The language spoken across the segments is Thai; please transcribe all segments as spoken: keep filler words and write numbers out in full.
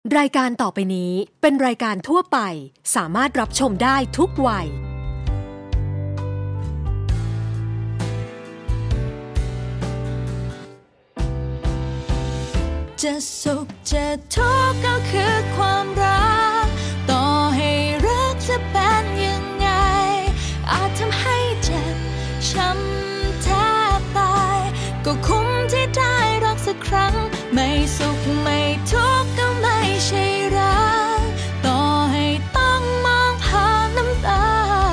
รายการต่อไปนี้เป็นรายการทั่วไปสามารถรับชมได้ทุกวัยจะสุขจะทุกข์ก็คือความรักต่อให้รักจะเป็นยังไงอาจทำให้เจ็บช้ำแทบตายก็คุ้มที่ได้รักสักครั้งไม่สุขไม่ทุกข์ก็ไม่ใช่รักต่อให้ต้องมองผ่านน้ำตา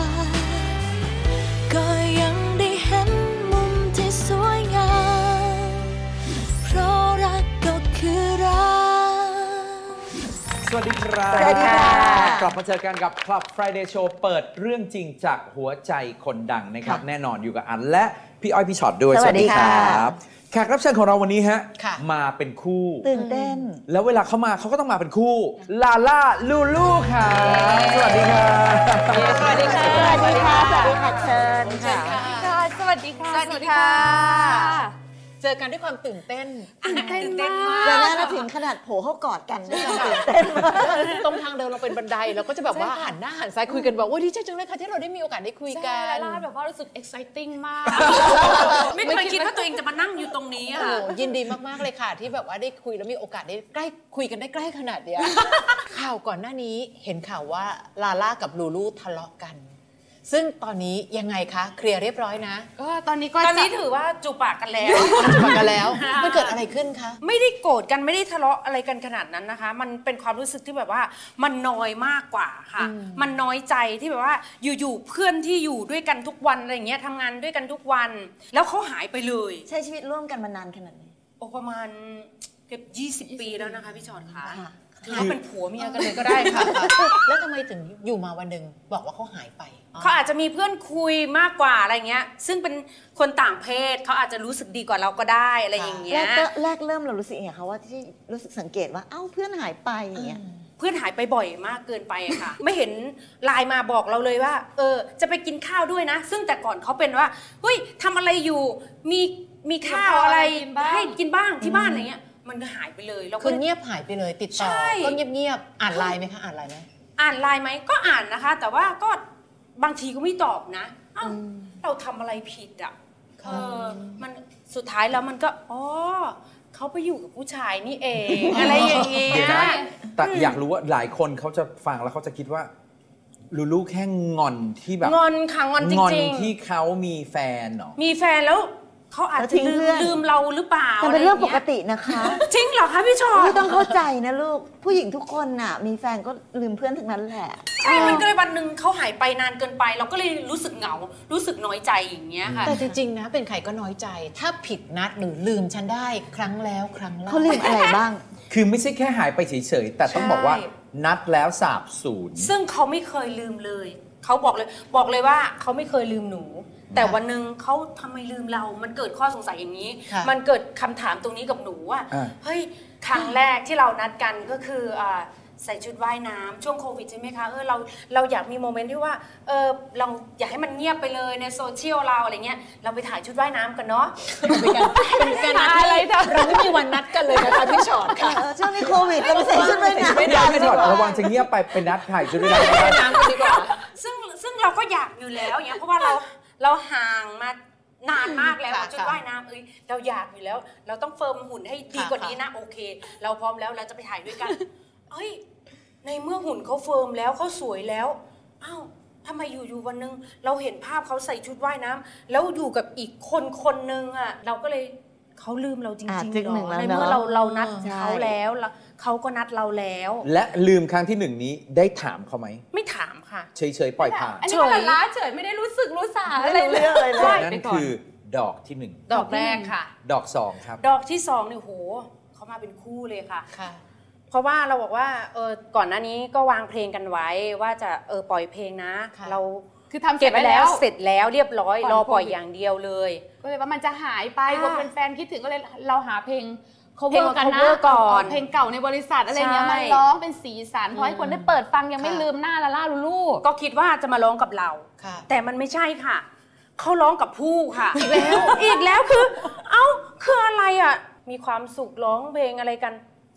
ก็ยังได้เห็นมุมที่สวยงามเพราะรักก็คือรักสวัสดีครับสวัสดีค่ะกลับมาเจอกันกับ Club Friday Show เปิดเรื่องจริงจากหัวใจคนดังนะครับแน่นอนอยู่กับอันและพี่อ้อยพี่ช็อตด้วยสวัสดีครับแขกรับเชิญของเราวันนี้ฮะมาเป็นคู่ตื่นเต้นแล้วเวลาเขามาเขาก็ต้องมาเป็นคู่ลาล่าลูลูค่ะสวัสดีค่ะสวัสดีค่ะสวัสดีค่ะสวัสดีค่ะเชิญค่ะสวัสดีค่ะสวัสดีค่ะเจอกันด้วยความตื่นเต้นตื่นเต้นมากแล้วน่าถึงขนาดโผล่เข้ากอดกันด้วยความตื่นเต้นมากตรงทางเดินเราเป็นบันไดเราก็จะแบบว่าหันหน้าหันซ้ายคุยกันบอกว่าดีใจจังเลยค่ะที่เราได้มีโอกาสได้คุยกันลาแบบว่ารู้สึก exciting มากไม่เคยคิดว่าตัวเองจะมานั่งอยู่ตรงนี้อ่ะยินดีมากๆเลยค่ะที่แบบว่าได้คุยแล้วมีโอกาสได้ใกล้คุยกันได้ใกล้ขนาดเนี้ยข่าวก่อนหน้านี้เห็นข่าวว่าลาล่ากับลูลูทะเลาะกันซึ่งตอนนี้ยังไงคะเคลียร์เรียบร้อยนะก็ตอนนี้ก็ตอนนี้ถือว่าจูบปากกันแล้วจูบปากกันแล้วมันเกิดอะไรขึ้นคะไม่ได้โกรธกันไม่ได้ทะเลาะอะไรกันขนาดนั้นนะคะมันเป็นความรู้สึกที่แบบว่ามันน้อยมากกว่าค่ะมันน้อยใจที่แบบว่าอยู่ๆเพื่อนที่อยู่ด้วยกันทุกวันอะไรอย่างเงี้ยทำงานด้วยกันทุกวันแล้วเขาหายไปเลยใช้ชีวิตร่วมกันมานานขนาดไหนโอ้ประมาณเกือบยี่สิบปีแล้วนะคะพี่ชอนคะเขาเป็นผัวเมียกันเลยก็ได้ค่ะแล้วทำไมถึงอยู่มาวันหนึ่งบอกว่าเขาหายไปเขาอาจจะมีเพื่อนคุยมากกว่าอะไรเงี้ยซึ่งเป็นคนต่างเพศเขาอาจจะรู้สึกดีกว่าเราก็ได้อะไรอย่างเงี้ยแรกเริ่มเรารู้สึกยังไงคะว่าที่รู้สึกสังเกตว่าเอ้าเพื่อนหายไปอย่างเงี้ยเพื่อนหายไปบ่อยมากเกินไปค่ะ ไม่เห็นไลน์มาบอกเราเลยว่าเออจะไปกินข้าวด้วยนะซึ่งแต่ก่อนเขาเป็นว่าเฮ้ยทำอะไรอยู่มีมีข้าวอะไรให้กินบ้างที่บ้านอะไรเงี้ยมันก็หายไปเลยเราคือเงียบหายไปเลยติดต่อก็เงียบๆอ่านไลน์ไหมคะอ่านไลน์ไหมอ่านไลน์ไหมก็อ่านนะคะแต่ว่าก็บางทีก็ไม่ตอบนะอ้าวเราทำอะไรผิดอ่ะเออมันสุดท้ายแล้วมันก็อ๋อเขาไปอยู่กับผู้ชายนี่เองอะไรอย่างเงี้ยแต่อยากรู้ว่าหลายคนเขาจะฟังแล้วเขาจะคิดว่าลูลูแค่งอนที่แบบงอนค่ะงอนจริงๆงอนที่เขามีแฟนเนาะมีแฟนแล้วเขาอาจจะลืมลืมเราหรือเปล่าแต่เป็นเรื่องปกตินะคะจริงเหรอคะพี่ชอนไม่ต้องเข้าใจนะลูกผู้หญิงทุกคนน่ะมีแฟนก็ลืมเพื่อนทั้งนั้นแหละใช่มันก็เลยวันหนึ่งเขาหายไปนานเกินไปเราก็เลยรู้สึกเหงารู้สึกน้อยใจอย่างเงี้ยค่ะแต่จริงๆนะเป็นใครก็น้อยใจถ้าผิดนัดหรือลืมฉันได้ครั้งแล้วครั้งเล่าเขาลืมอะไรบ้างคือไม่ใช่แค่หายไปเฉยๆแต่ต้องบอกว่านัดแล้วสาบสูญซึ่งเขาไม่เคยลืมเลยเขาบอกเลยบอกเลยว่าเขาไม่เคยลืมหนูแต่วันหนึ่งเขาทำไมลืมเรา มันเกิดข้อสงสัยอย่างนี้ มันเกิดคำถามตรงนี้กับหนูว่าเฮ้ยครั้งแรกที่เรานัดกันก็คือใส่ชุดว่ายน้ำช่วงโควิดใช่ไหมคะเออเราเราอยากมีโมเมนต์ที่ว่าเออเราอยากให้มันเงียบไปเลยในโซเชียลเราอะไรเงี้ยเราไปถ่ายชุดว่ายน้ำกันเนาะเป็นการนัดอะไรเราไม่มีวันนัดกันเลยนะคะพี่ชอตค่ะช่วงนี้โควิดเราไปใส่ชุดว่ายน้ำไม่ได้พี่ชอตระวังจะเงียบไปเป็นนัดถ่ายชุดว่ายน้ำกันดีกว่าซึ่งซึ่งเราก็อยากอยู่แล้วอย่างเพราะว่าเราเราห่างมานานมากแล้วชุดว่ายน้ำเอ้ยเราอยากอยู่แล้วเราต้องเฟิร์มหุ่นให้ดีกว่านี้นะโอเคเราพร้อมแล้วเราจะไปถ่ายด้วยกันเฮ้ยในเมื่อหุ่นเขาเฟิร์มแล้วเขาสวยแล้วอ้าวทำไมอยู่ๆวันนึงเราเห็นภาพเขาใส่ชุดว่ายน้ำแล้วอยู่กับอีกคนคนนึงอ่ะเราก็เลยเขาลืมเราจริงๆหรอในเมื่อเราเรานัดเขาแล้วเขาก็นัดเราแล้วและลืมครั้งที่หนึ่งนี้ได้ถามเขาไหมไม่ถามค่ะเฉยๆปล่อยผ่านอันนี้มันล้าเฉยไม่ได้รู้สึกรู้สาอะไรเลยนั่นคือดอกที่หนึ่งดอกแรกค่ะดอกสองครับดอกที่สองเนี่ยโหเขามาเป็นคู่เลยค่ะเพราะว่าเราบอกว่าเออก่อนหน้านี้ก็วางเพลงกันไว้ว่าจะเออปล่อยเพลงนะเราคือทำเก็บไว้แล้วเสร็จแล้วเรียบร้อยรอปล่อยอย่างเดียวเลยก็เลยว่ามันจะหายไปคนเป็นแฟนคิดถึงก็เลยเราหาเพลงเพลงกันนะก่อนเพลงเก่าในบริษัทอะไรเงี้ยมาร้องเป็นสีสันพอให้คนได้เปิดฟังยังไม่ลืมหน้าลาล่าลูลูก็คิดว่าจะมาร้องกับเราแต่มันไม่ใช่ค่ะเขาร้องกับผู้ค่ะอีกแล้วอีกแล้วคือเอ้าคืออะไรอ่ะมีความสุขร้องเพลงอะไรกัน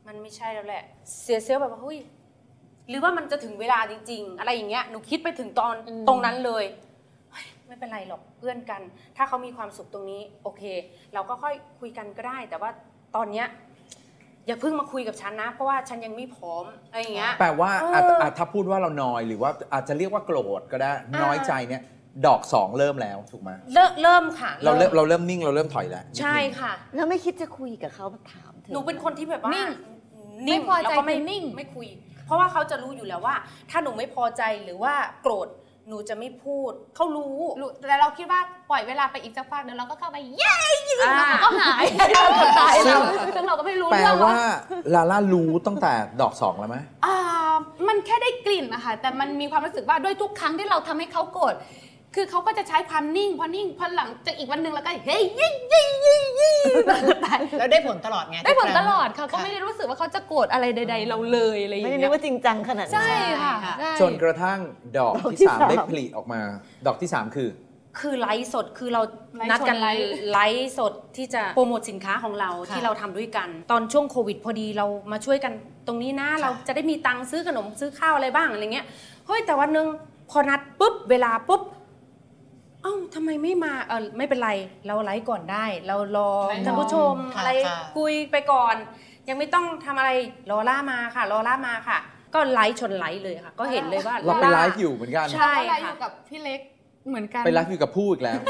มันไม่ใช่แล้วแหละเสียเซลล์แบบว่าเฮ้ยหรือว่ามันจะถึงเวลาจริงๆอะไรอย่างเงี้ยหนูคิดไปถึงตอนตรงนั้นเลยไม่เป็นไรหรอกเพื่อนกันถ้าเขามีความสุขตรงนี้โอเคเราก็ค่อยคุยกันก็ได้แต่ว่าตอนเนี้ยอย่าเพิ่งมาคุยกับฉันนะเพราะว่าฉันยังไม่พร้อมอะไรอย่างเงี้ยแปลว่าถ้าพูดว่าเรานอยหรือว่าอาจจะเรียกว่าโกรธก็ได้น้อยใจเนี่ยดอกสองเริ่มแล้วถูกไหมเริ่มเริ่มค่ะเราเริ่มเราเริ่มนิ่งเราเริ่มถอยแล้วใช่ค่ะแล้วไม่คิดจะคุยกับเขาถามหนูเป็นคนที่แบบว่านิ่งนิ่งพอใจไม่นิ่งไม่คุยเพราะว่าเขาจะรู้อยู่แล้วว่าถ้าหนูไม่พอใจหรือว่าโกรธหนูจะไม่พูดเขารู้แต่เราคิดว่าปล่อยเวลาไปอีกสักพักเดี๋ยวเราก็เข้าไปเย้แล้วก็หายตายแล้วซึ่งเราก็ไม่รู้เรื่องแปลว่าลาล่ารู้ตั้งแต่ดอกสองแล้วไหมอ่ามันแค่ได้กลิ่นนะคะแต่มันมีความรู้สึกว่าด้วยทุกครั้งที่เราทำให้เขาโกรธคือเขาก็จะใช้ความนิ่งพอนิ่งพอหลังจากอีกวันหนึ่งแล้วก็เฮ้ยยี่ยี่ยี่ยี่แล้วได้ผลตลอดไงได้ผลตลอดค่ะเขาไม่ได้รู้สึกว่าเขาจะโกรธอะไรใดๆเราเลยอะไรอย่างเงี้ยไม่ได้นึกว่าจริงจังขนาดนั้นใช่ค่ะจนกระทั่งดอกที่สามได้ผลิออกมาดอกที่สามคือคือไลฟ์สดคือเรานัดกันไลฟ์สดที่จะโปรโมทสินค้าของเราที่เราทำด้วยกันตอนช่วงโควิดพอดีเรามาช่วยกันตรงนี้นะเราจะได้มีตังค์ซื้อขนมซื้อข้าวอะไรบ้างอะไรเงี้ยเฮ้ยแต่วันนึงพอนัดปุ๊บเวลาปุ๊บเอ้าทำไมไม่มาเออไม่เป็นไรเราไลฟ์ก่อนได้เรารอท่านผู้ชมอะไรคุยไปก่อนยังไม่ต้องทำอะไรรอล่ามาค่ะรอล่ามาค่ะก็ไลฟ์ชนไลฟ์เลยค่ะก็เห็นเลยว่าเราไปไลฟ์อยู่เหมือนกันใช่ค่ะอยู่กับพี่เล็กเหมือนกันไปไลฟ์อยู่กับผู้อีกแล้ว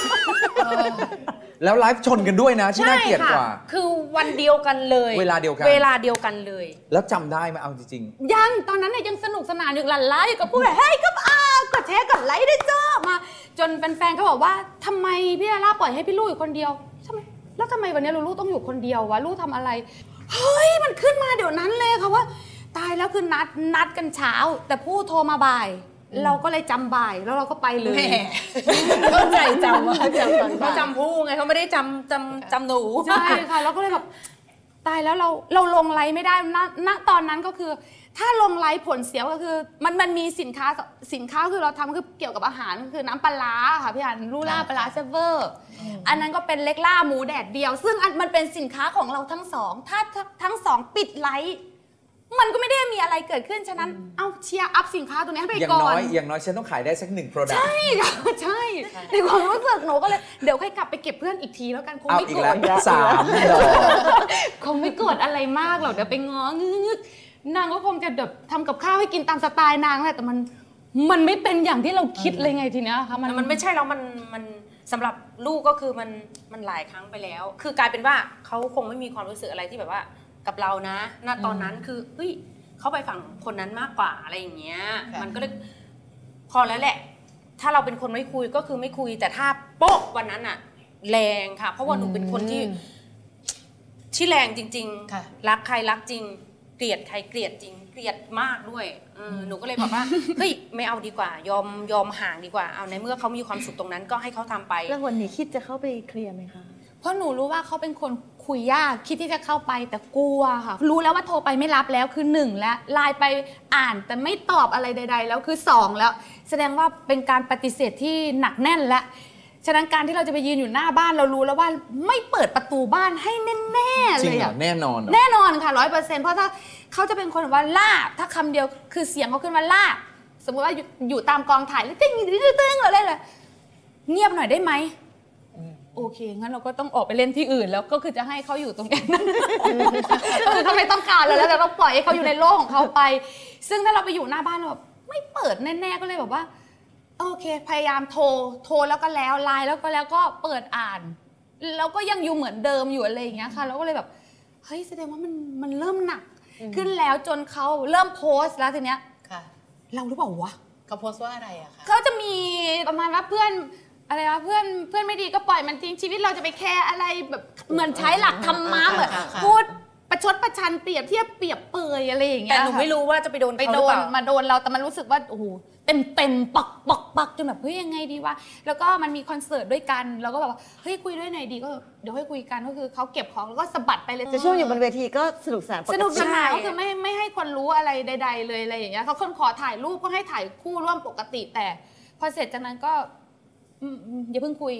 แล้วไลฟ์ชนกันด้วยนะที่น่าเกลียดกว่าคือวันเดียวกันเลยเวลาเดียวกันเวลาเดียวกันเลยแล้วจำได้ไหมเอาจริงๆยังตอนนั้นเนี่ยยังสนุกสนานอยู่หลั่นไลฟ์กับผู้เฮ้ยก็อากดแชร์กดไลค์ได้จ้ามาจนแฟนๆเขาบอกว่าทำไมพี่ลาล่าปล่อยให้พี่ลูกอยู่คนเดียวทำไมแล้วทำไมวันนี้ลูกต้องอยู่คนเดียววะลูกทำอะไรเฮ้ยมันขึ้นมาเดี๋ยวนั้นเลยค่ะว่าตายแล้วคือนัดนัดกันเช้าแต่ผู้โทรมาบ่ายเราก็เลยจำบ่ายแล้วเราก็ไปเลยเข้าใจจำว่าจำตอนเขาจำผู้ไงเขาไม่ได้จำจำจำหนูใช่ค่ะเราก็เลยแบบตายแล้วเราเราลงไลฟ์ไม่ได้ณตอนนั้นก็คือถ้าลงไลฟ์ผลเสียก็คือมันมันมีสินค้าสินค้าคือเราทำคือเกี่ยวกับอาหารคือน้ำปลาร้าค่ะพี่อันลูล่าปลาร้าเซเวอร์อันนั้นก็เป็นเล็กล่าหมูแดดเดียวซึ่งมันเป็นสินค้าของเราทั้งสองถ้าทั้งสองปิดไลฟ์มันก็ไม่ได้มีอะไรเกิดขึ้นฉะนั้นเอาเชียร์อัพสินค้าตัวนี้ให้ไปก่อนอย่างน้อยอย่างน้อยฉันต้องขายได้สักหนึ่งโปรดักต์ใช่ค่ะใช่ในความรู้สึกหนูก็เลยเดี๋ยวค่อยกลับไปเก็บเพื่อนอีกทีแล้วกันคงไม่โกรธสามดอกคงไม่โกรธอะไรมากหรอกเดี๋ยวไปง้องึกนางก็คงจะแบบทำกับข้าวให้กินตามสไตล์นางแหละแต่มันมันไม่เป็นอย่างที่เราคิดเลยไงทีเนี้ยค่ะมันมันไม่ใช่แล้วมันมันสำหรับลูกก็คือมันมันหลายครั้งไปแล้วคือกลายเป็นว่าเขาคงไม่มีความรู้สึกอะไรที่แบบว่ากับเรานะณตอนนั้นคือเฮ้ยเขาไปฝั่งคนนั้นมากกว่าอะไรอย่างเงี้ยมันก็เลยพอแล้วแหละถ้าเราเป็นคนไม่คุยก็คือไม่คุยแต่ถ้าโป๊ะวันนั้นอะแรงค่ะเพราะว่าหนูเป็นคนที่ที่แรงจริงๆรักใครรักจริงเกลียดใครเกลียดจริงเกลียดมากด้วยหนูก็เลยบอกว่าเฮ้ยไม่เอาดีกว่ายอมยอมห่างดีกว่าเอาในเมื่อเขามีความสุขตรงนั้นก็ให้เขาทำไปแล้ววันนี้คิดจะเข้าไปเคลียร์ไหมคะเพราะหนูรู้ว่าเขาเป็นคนคุยยากคิดที่จะเข้าไปแต่กลัวค่ะรู้แล้วว่าโทรไปไม่รับแล้วคือหนึ่งแล้วไลน์ไปอ่านแต่ไม่ตอบอะไรใดๆแล้วคือสองแล้วแสดงว่าเป็นการปฏิเสธที่หนักแน่นแล้วฉะนั้นการที่เราจะไปยืนอยู่หน้าบ้านเรารู้แล้วว่าไม่เปิดประตูบ้านให้แน่ๆเลยอะแน่นอนแน่นอนค่ะร้อยเปอร์เซ็นต์เพราะถ้าเขาจะเป็นคนว่าล่าถ้าคำเดียวคือเสียงเขาขึ้นว่าล่าสมมติว่าอยู่ตามกองถ่ายแล้วตึ้งตึ้งอะไรเลยเงียบหน่อยได้ไหมโอเคงั้นเราก็ต้องออกไปเล่นที่อื่นแล้วก็คือจะให้เขาอยู่ตรงนั้นคือเขาไม่ต้องการแล้วแล้วเราปล่อยให้เขาอยู่ในโลกของเขาไปซึ่งถ้าเราไปอยู่หน้าบ้านเราแบบไม่เปิดแน่ๆก็เลยแบบว่าโอเคพยายามโทรโทรแล้วก็แล้วไลน์แล้วก็แล้วก็เปิดอ่านแล้วก็ยังอยู่เหมือนเดิมอยู่อะไรอย่างเงี้ยค่ะแล้วก็เลยแบบเฮ้ยแสดงว่ามันมันเริ่มหนักขึ้นแล้วจนเขาเริ่มโพสต์แล้วทีเนี้ยเราหรือเปล่าวะเขาโพสต์ว่าอะไรอะคะเขาจะมีประมาณว่าเพื่อนอะไรวะเพื่อนเพื่อนไม่ดีก็ปล่อยมันทิ้งชีวิตเราจะไปแคร์อะไรแบบเหมือนใช้หลักธรรมะเหมือนพูดประชดประชันเปรียบเทียบเปรียบเปยอะไรอย่างเงี้ยแต่หนูไม่รู้ว่าจะไปโดนไปโดนมาโดนเราแต่มันรู้สึกว่าโอ้โหเต็มเต็มปักปักปักจนแบบเฮ้ยยังไงดีวะแล้วก็มันมีคอนเสิร์ตด้วยกันเราก็แบบว่าเฮ้ยคุยด้วยหน่อยดีก็เดี๋ยวให้คุยกันก็คือเขาเก็บของแล้วก็สะบัดไปเลยจะช่วงอยู่บนเวทีก็สนุกสนานสนุกสนานก็คือไม่ไม่ให้คนรู้อะไรใดๆเลยอะไรอย่างเงี้ยเขาคนขอถ่ายรูปก็ให้ถ่ายคู่ร่วมปกติแต่พอเสร็จจากนั้นก็อย่าเพิ่งคุย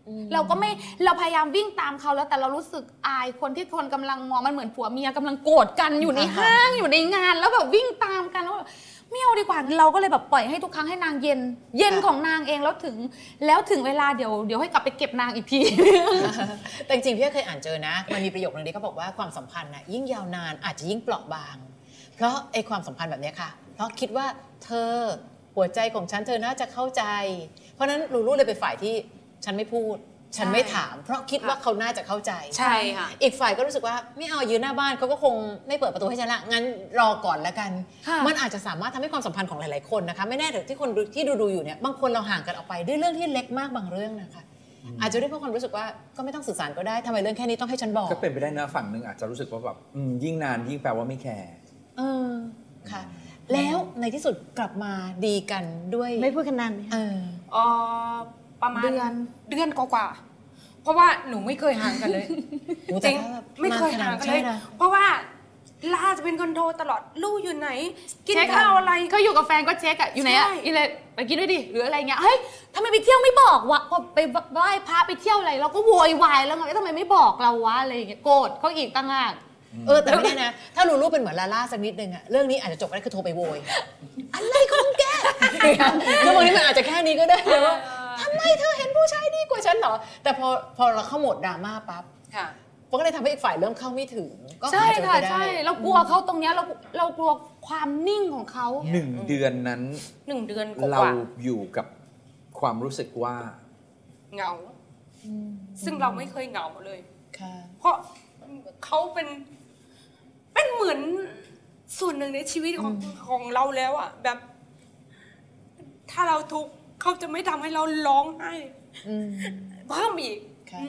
เราก็ไม่เราพยายามวิ่งตามเขาแล้วแต่เรารู้สึกอายคนที่คนกำลังมองมันเหมือนผัวเมียกำลังโกรธกันอยู่ในห้างอยู่ในงานแล้วแบบวิ่งตามกันแล้วไม่เอาดีกว่าเราก็เลยแบบปล่อยให้ทุกครั้งให้นางเย็นเย็นของนางเองแล้วถึงแล้วถึงเวลาเดี๋ยวเดี๋ยวให้กลับไปเก็บนางอีกทีแต่จริงๆพี่เคยอ่านเจอนะมันมีประโยคนึงที่เขาบอกว่าความสัมพันธ์นะยิ่งยาวนานอาจจะยิ่งเปราะบางเพราะไอ้ความสัมพันธ์แบบนี้ค่ะเพราะคิดว่าเธอหัวใจของฉันเธอน่าจะเข้าใจเพราะนั้นลูลูเลยเป็นฝ่ายที่ฉันไม่พูดฉันไม่ถามเพราะคิดว่าเขาน่าจะเข้าใจใช่ค่ะอีกฝ่ายก็รู้สึกว่าไม่เอายืนหน้าบ้านเขาก็คงไม่เปิดประตูให้ฉันละงั้นรอก่อนแล้วกันมันอาจจะสามารถทำให้ความสัมพันธ์ของหลายๆคนนะคะไม่แน่แต่ที่คนที่ดูๆอยู่เนี่ยบางคนเราห่างกันออกไปด้วยเรื่องที่เล็กมากบางเรื่องนะคะอาจจะด้วยเพราะความรู้สึกว่าก็ไม่ต้องสื่อสารก็ได้ทำไมเรื่องแค่นี้ต้องให้ฉันบอกก็เป็นไปได้นะฝั่งหนึ่งอาจจะรู้สึกว่าแบบยิ่งนานยิ่งแปลว่าไม่แคร์เออค่ะแล้วในที่สุดกลับมาดีกันด้วยไม่พูดกันนานไหมเออเออประมาณเดือนเดือนกว่าเพราะว่าหนูไม่เคยห่างกันเลยจริงไม่เคยห่างกันเลยเพราะว่าล่าจะเป็นคนโทรตลอดลูกอยู่ไหนกินข้าวอะไรก็อยู่กับแฟนก็เช็คอะอยู่ไหนอะอีเลยไปกินด้วยดิหรืออะไรเงี้ยเฮ้ยทำไมไปเที่ยวไม่บอกวะพอไปไหว้พระไปเที่ยวอะไรเราก็โวยวายแล้วไงทำไมไม่บอกเราวะอะไรอย่างเงี้ยโกรธเขาอีกตั้งหากเออแต่ไม่แน่นะถ้าลูลูเป็นเหมือนลาล่าสักนิดนึงอะเรื่องนี้อาจจะจบได้คือโทรไปโวยอะไรของแกคือบางทีมันอาจจะแค่นี้ก็ได้ว่าทำไมเธอเห็นผู้ชายดีกว่าฉันเหรอแต่พอพอเราเข้าโหมดดราม่าปั๊บมันก็เลยทำให้อีกฝ่ายเริ่มเข้าไม่ถึงก็ใช่ค่ะใช่เรากลัวเขาตรงนี้เราเรากลัวความนิ่งของเขาหนึ่งเดือนนั้นหนึ่งเดือนกว่าเราอยู่กับความรู้สึกว่าเหงาซึ่งเราไม่เคยเหงาเลยเพราะเขาเป็นเป็นเหมือนส่วนหนึ่งในชีวิตของของเราแล้วอ่ะแบบถ้าเราทุกข์เขาจะไม่ทำให้เราร้องไห้เพิ่มอีก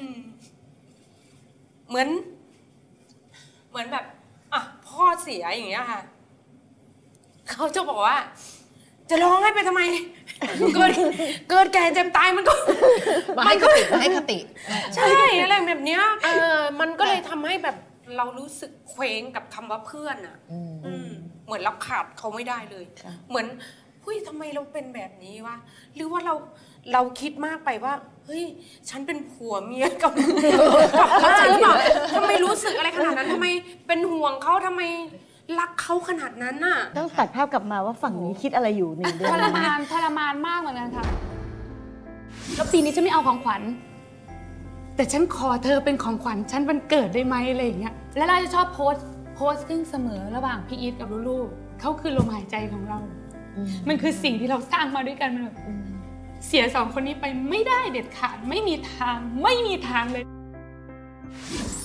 เหมือนเหมือนแบบอ่ะพ่อเสียอย่างเงี้ยค่ะเขาจะบอกว่าจะร้องไห้ไปทำไมเกิดเกิดแก่เจ็บตายมันก็มันก็ให้คติใช่อะไรแบบเนี้ยเออมันก็เลยทำให้แบบเรารู้สึกเคว้งกับคำว่าเพื่อนอ่ะเหมือนเราขาดเขาไม่ได้เลยเหมือนเฮ้ยทำไมเราเป็นแบบนี้วะหรือว่าเราเราคิดมากไปว่าเฮ้ยฉันเป็นผัวเมียกับเขาใจหรือเปล่าทำไมรู้สึกอะไรขนาดนั้นทำไมเป็นห่วงเขาทำไมรักเขาขนาดนั้นน่ะต้องตัดภาพกลับมาว่าฝั่งนี้คิดอะไรอยู่หนึ่งเดือนทรมานทรมานมากเหมือนกันค่ะแล้วปีนี้ฉันไม่เอาของขวัญแต่ฉันขอเธอเป็นของขวัญฉันวันเกิดได้ไหมอะไรอย่างเงี้ยแล้วเราจะชอบโพสโพสขึ้นเสมอระหว่างพี่อีทกับลูกๆเขาคือลมหายใจของเรามันคือสิ่งที่เราสร้างมาด้วยกันมันแบบเสียสองคนนี้ไปไม่ได้เด็ดขาดไม่มีทางไม่มีทางเลย